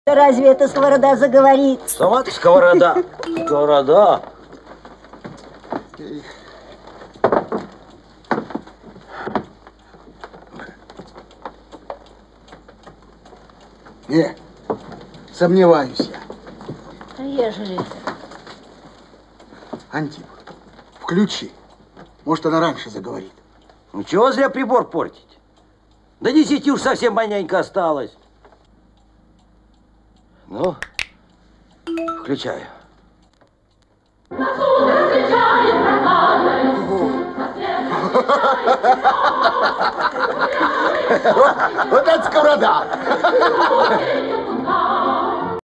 Да разве эта сковорода заговорит? Сама ты сковорода. Сковорода. Не, сомневаюсь я. А ежели? Антип, включи. Может, она раньше заговорит. Ну чего зря прибор портить? До 10 уж совсем маленько осталось. Ну, включаю. Вот это сковорода!